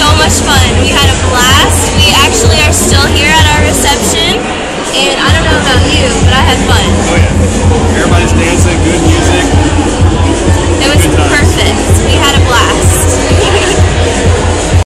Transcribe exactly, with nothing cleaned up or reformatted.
so much fun. We had a blast. We actually are still here at our reception, and I don't know about you, but I had fun. Oh yeah, everybody's dancing, good